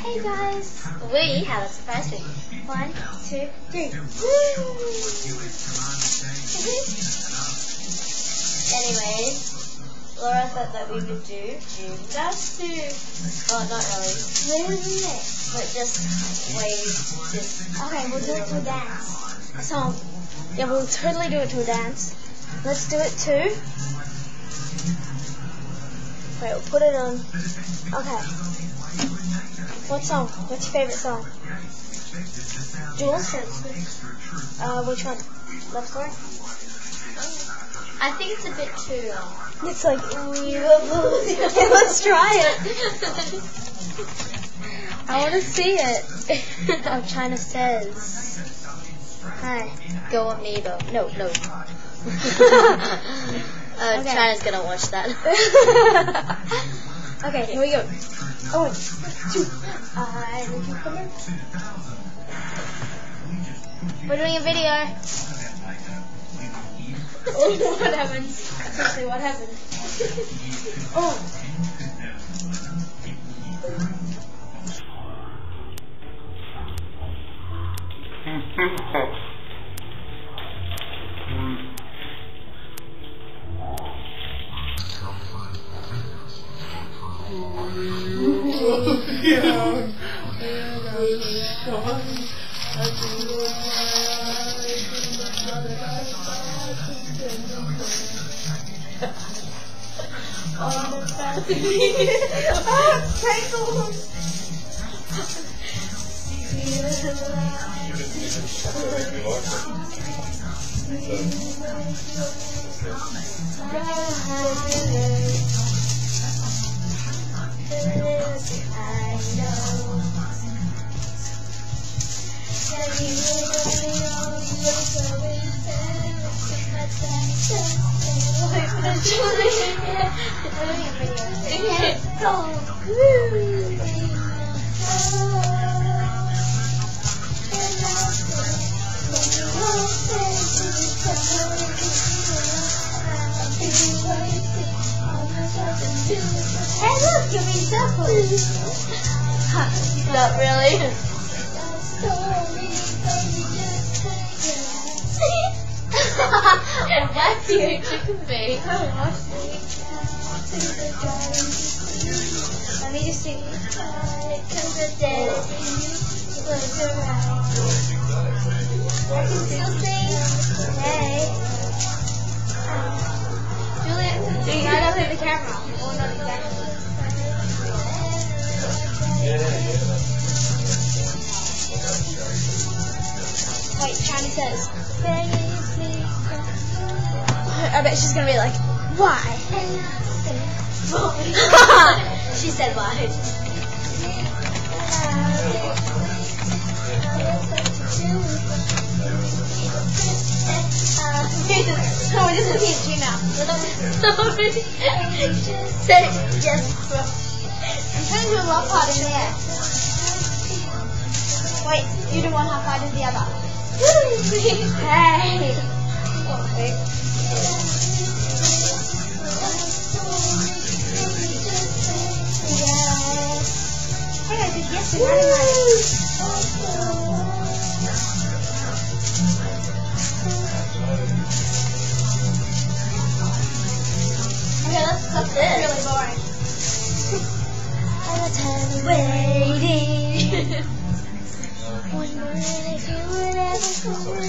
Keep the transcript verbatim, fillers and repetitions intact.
Hey guys, we have a surprise for you. One, two, three. Anyways, Laura thought that we would do gymnastics. Oh, not really. Rhythmic. But just wave this. Okay, we'll do it to a dance. So, yeah, we'll totally do it to a dance. Let's do it to... Wait, we'll put it on... Okay. What song? What's your favorite song? Jules? Uh, which one? Love Story? I think it's a bit too long. It's like... Okay, let's try it. I want to see it. Oh, China says. Hi. Go on me though. No, no. uh, Okay. China's gonna watch that. Okay, here we go. Oh, one, two. I need to come in. We're doing a video. Oh, what happened? Seriously, what happened? Oh. Hey look, give me circles. Not really. That's you, chicken bake. Let me just sing. I can still sing. Hey. Julia, right up in the camera. Well, not exactly. Wait, China says. I bet she's gonna be like, why? She said why. No, we're just looking at you now. Say yes, bro. I'm trying to do a love part in there. Wait, you do one half, I do the other. Hey! Okay. Hey, I did yes and running right. Okay, let's stop this. It's really boring. All the time waiting. Wondering if you would ever come